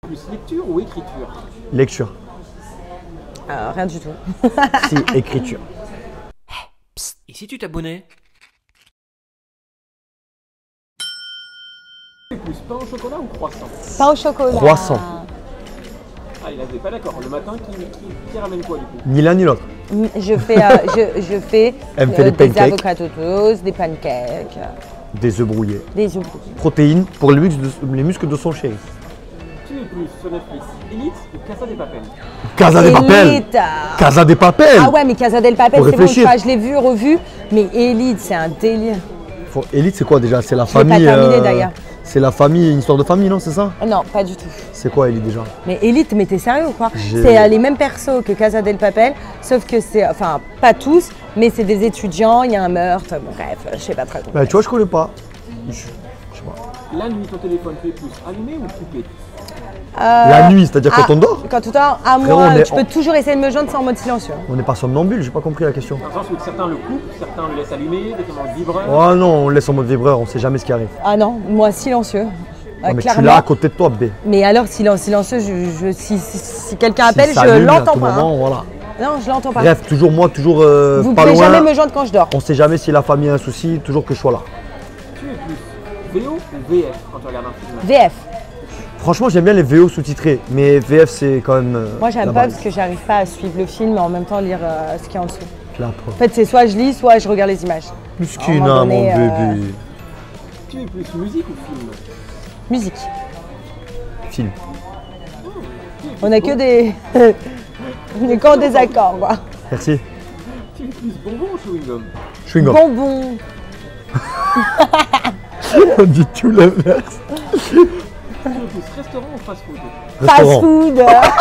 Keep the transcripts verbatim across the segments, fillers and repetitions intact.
Plus lecture ou écriture? Lecture. Euh, rien du tout. Si, écriture. Psst, et si tu t'abonnais? Plus pain au chocolat ou croissant? Pain au chocolat. Croissant. Ah, il avait pas d'accord. Le matin, qui, qui, qui ramène quoi du coup? Ni l'un ni l'autre. Je fais, euh, je, je fais, Elle me fait euh, des des pancakes. avocado toast, des pancakes, Des œufs brouillés. des œufs brouillés. Protéines pour les muscles de, les muscles de son chéri. Tu es plus sur Netflix, Elite ou Casa des Papel? Casa des Papel. Elite. Casa des Papel. Ah ouais, mais Casa del Papel, Faut c'est bon, tu réfléchir. vois, je l'ai vu, revu, mais Elite, c'est un délire. Faut- Elite, c'est quoi déjà? C'est la Je l'ai pas famille. terminé, d'ailleurs. C'est la famille, une histoire de famille, non? C'est ça? Non, pas du tout. C'est quoi Elite déjà? Mais Elite, mais t'es sérieux ou quoi? J'ai- C'est euh, les mêmes persos que Casa del Papel, sauf que c'est, enfin, pas tous, mais c'est des étudiants, il y a un meurtre, bon, bref, je sais pas très bien. Bah, tu vois, je connais pas. Je, je sais pas. La nuit, ton téléphone, tu es plus allumé ou coupé? La nuit, c'est-à-dire quand on dort? Quand tu dors, à Frérot, moi, on est- tu peux toujours essayer de me joindre, c'est en mode silencieux. On n'est pas somnambule, j'ai pas compris la question. Dans le sens où certains le coupent, certains le laissent allumer, d'autres en vibreur. Oh non, on laisse en mode vibreur, on sait jamais ce qui arrive. Ah non, moi silencieux. Oh, Euh, mais tu clairement. l'as à côté de toi, B. Mais alors, silence, silencieux, je, je- si, si- si quelqu'un Si appelle, ça je allume à l'entends tout pas. hein. moment, voilà. Non, je l'entends pas. Bref, toujours moi, toujours euh, Vous pas pouvez loin. jamais me joindre quand je dors. On sait jamais si la famille a un souci, toujours que je sois là. Tu es plus V O ou V F quand tu regardes un film? V F. Franchement, j'aime bien les V O sous-titrés, mais V F c'est quand même. euh, Moi, j'aime la pas base. parce que j'arrive pas à suivre le film et en même temps lire euh, ce qu'il y a en dessous. La preuve. En fait, c'est soit je lis, soit je regarde les images. Muscule, à un moment hein, mon donné, euh, bébé. Tu es plus musique ou film? Musique. Film. On a que des. On est qu'en désaccord, quoi. Merci. Tu es plus bonbon ou chewing-gum? Chewing-gum. Bonbon. On dit tout l'inverse. Tu es plus restaurant ou fast-food? Fast Restaurant. food.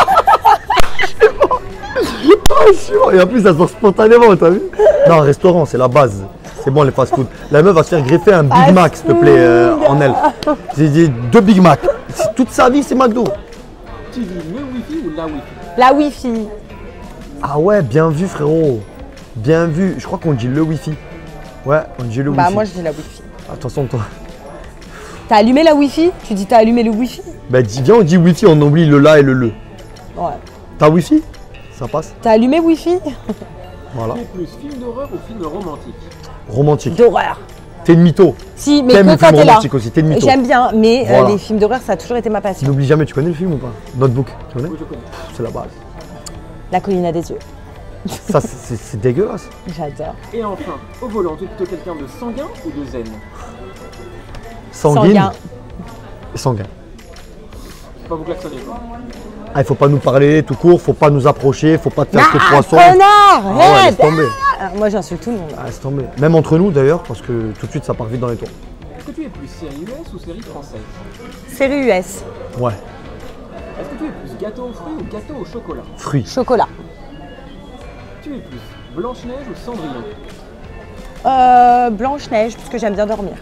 Ah, sûr. Et en plus, ça sort spontanément, t'as vu? Non, restaurant, c'est la base. C'est bon, les fast-food. La meuf va se faire greffer un Big Fast Mac, s'il te plaît, euh, food. en elle. J'ai dit deux Big Mac. C'est- Toute sa vie, c'est McDo. Tu dis le Wi-Fi ou la Wi-Fi? La Wi-Fi. Ah ouais, bien vu, frérot. Bien vu. Je crois qu'on dit le Wi-Fi. Ouais, on dit le Bah, Wi-Fi. moi, je dis la Wi-Fi. Ah, de toute façon, toi. T'as allumé la Wi-Fi? Tu dis t'as allumé le Wi-Fi? Bah, dis, viens, on dit Wi-Fi, on oublie le la et le le. Ouais. T'as Wi-Fi? Ça passe. T'as allumé Wi-Fi? Voilà. Tu es plus film d'horreur ou film romantique? Romantique. D'horreur. T'es une mytho. Si, mais T'aimes que les quand films t'es là. romantiques aussi, t'es une mytho. J'aime bien, mais euh, Voilà. les films d'horreur, ça a toujours été ma passion. N'oublie jamais, tu connais le film ou pas? Notebook, tu connais? Oui, je connais. C'est la base. La colline à des yeux. Ça, c'est- c'est c'est dégueulasse. J'adore. Et enfin, au volant, tu es plutôt quelqu'un de sanguin ou de zen? Sanguine. Sanguin. Et sanguin. Faut pas vous klaxonner quoi. Ah, il faut pas nous parler tout court, faut pas nous approcher, faut pas te faire ce Ah, poisson. connard! Ah ouais, laisse Arrête! tomber. Ah, moi, j'insulte tout le monde. Ah, laisse tomber. Même entre nous d'ailleurs, parce que tout de suite ça part vite dans les tours. Est-ce que tu es plus série U S ou série française? Série U S. Ouais. Est-ce que tu es plus gâteau aux fruits ou gâteau au chocolat? Fruits. Chocolat. Tu es plus Blanche-Neige ou Cendrillon? Euh, Blanche-Neige, parce que j'aime bien dormir.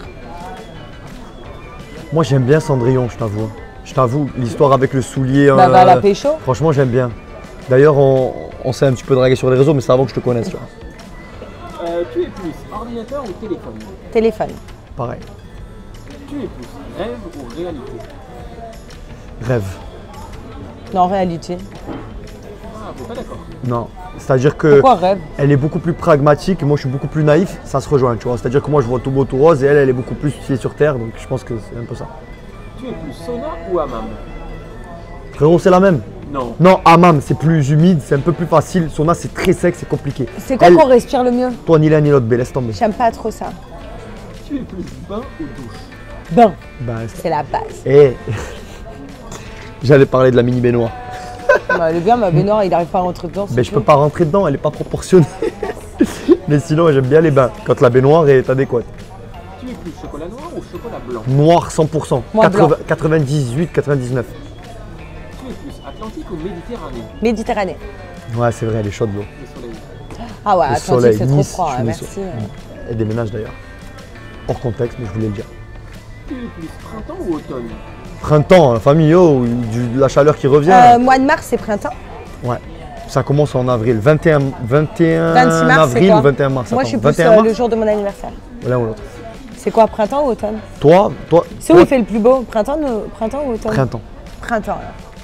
Moi j'aime bien Cendrillon, je t'avoue. Je t'avoue, l'histoire avec le soulier. Bah, euh, va à la pécho. Franchement, j'aime bien. D'ailleurs, on, on s'est un petit peu dragué sur les réseaux, mais c'est avant que je te connaisse, tu vois. Euh, tu es plus ordinateur ou téléphone? Téléphone. Pareil. Tu es plus rêve ou réalité? Rêve. Non, en réalité. Ah, vous êtes pas d'accord. Non. C'est-à-dire que Pourquoi rêve? elle est beaucoup plus pragmatique, moi je suis beaucoup plus naïf, ça se rejoint, tu vois. C'est-à-dire que moi je vois tout beau, tout rose, et elle, elle est beaucoup plus pied sur terre, donc je pense que c'est un peu ça. Tu es plus sauna ou hammam? Frérot, c'est la même. Non. Non, hammam, c'est plus humide, c'est un peu plus facile. Sauna, c'est très sec, c'est compliqué. C'est quoi Elle- qu'on respire le mieux? Toi, ni l'un ni l'autre, B, laisse tomber. J'aime pas trop ça. Tu es plus bain ou douche? Ben, Bah, c'est- c'est la base. Eh J'allais parler de la mini baignoire. Bah, le bien, ma baignoire, il arrive pas à rentrer dedans. c'est Mais je peux tout. pas rentrer dedans, elle est pas proportionnée. Mais sinon, j'aime bien les bains, quand la baignoire est adéquate. Tu es plus chocolat noir ou chocolat blanc? Noir cent pour cent, Moi, blanc. quatre-vingts quatre-vingt-dix-huit quatre-vingt-dix-neuf. Tu es plus Atlantique ou Méditerranée? Méditerranée. Ouais, c'est vrai, elle est chaude l'eau. Le soleil. Ah ouais, Le Atlantique, soleil, c'est trop Nice, froid, je hein, suis merci. Nice. Elle déménage d'ailleurs. Hors contexte, mais je voulais le dire. Tu es plus printemps ou automne? Printemps, hein, famille, oh, du- de la chaleur qui revient. Euh, mois de mars, c'est printemps. Ouais. Ça commence en avril. vingt et un, vingt et un vingt-six mars, c'est avril quoi? ou vingt et un mars. Moi, attends, je suis plus vingt et un euh, mars, le jour de mon anniversaire. l'un ou l'autre. C'est quoi, printemps ou automne? Toi, toi, C'est où toi, il fait le plus beau? Printemps, ou- printemps ou automne? printemps. Printemps. alors.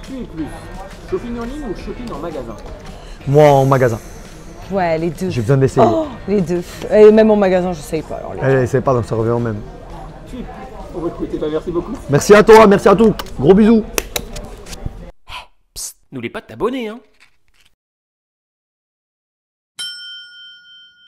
Tu es plus shopping en ligne ou shopping en magasin? Moi, en magasin. Ouais, les deux. J'ai besoin d'essayer. Oh, les deux. Et même en magasin, je sais pas. Alors, les... Elle essaie pas, donc ça revient au même. Tu es plus. Bon, bah, écoutez, bah, merci beaucoup. Merci à toi, merci à tous. Gros bisous. N'oublie pas de t'abonner, hein.